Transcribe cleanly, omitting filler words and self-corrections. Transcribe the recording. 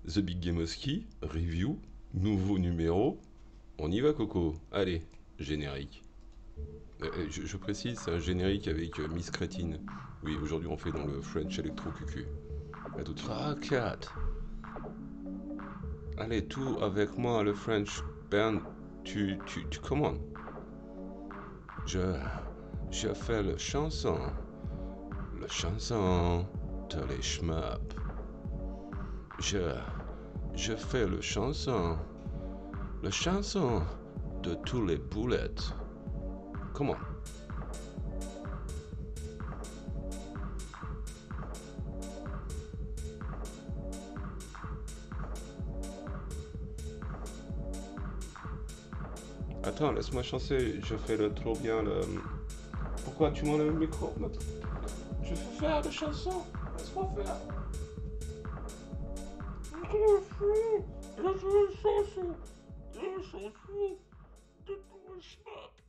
The Big Game Oski, review, nouveau numéro. On y va, Coco. Allez, générique. Je précise, c'est un générique avec Miss Crétine. Oui, aujourd'hui on fait dans le French Electro QQ. À tout de suite. Ah, cat. Allez, tout avec moi, le French band. Tu commandes. Je, je fais le chanson de les schmups. Je, je fais le chanson de tous les boulettes. Comment? Attends, laisse-moi chancer, je fais le trop bien le... Pourquoi tu m'enlèves le micro? Je fais faire des chansons, laisse-moi faire. Je fais une chanson de tous les schmups.